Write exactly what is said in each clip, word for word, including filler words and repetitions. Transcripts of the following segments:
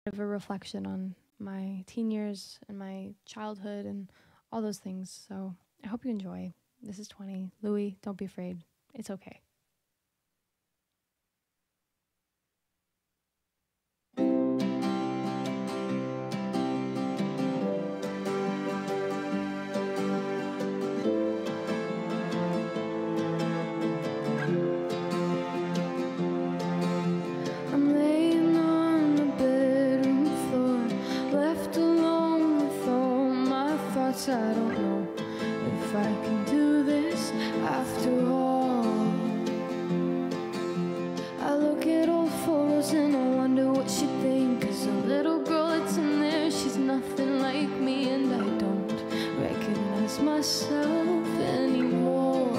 of a reflection on my teen years and my childhood and all those things. So I hope you enjoy. This is twenty. Louis, don't be afraid. It's okay. I'm laying on the bedroom floor, left alone with all my thoughts. I don't know if I can do this after all. I look at old photos and I wonder what she'd think. Cause the little girl that's in there, she's nothing like me. And I don't recognize myself anymore.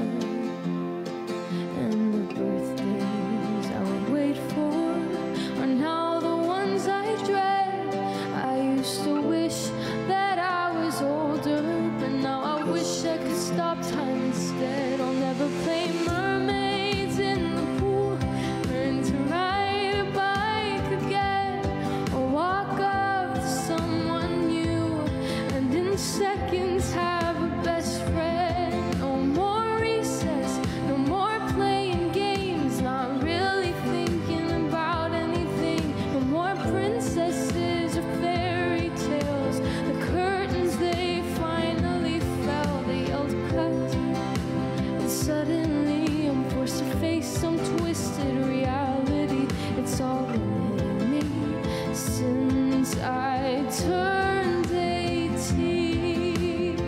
And the birthdays I would wait for are now the ones I dread. I used to wish that I was older, but now I wish I could stop time instead. I'll never play mermaids in the pool, learn to ride a bike again, or walk up to someone new and in seconds have a best friend. No more recess, no more playing games, not really thinking about anything. No more princesses or fairy tales. The curtains, they finally fell. They yelled cut, and suddenly I'm forced to face some twisted reality. It's all been hitting me since I turned eighteen.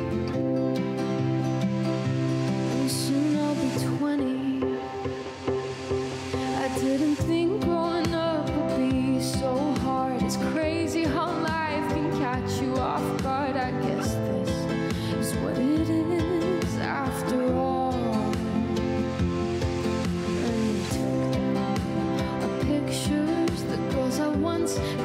And soon I'll be twenty. I didn't think growing up would be so hard. It's crazy how life can catch you off guard. I guess this is what it is after all. And you took down our pictures, the girls I once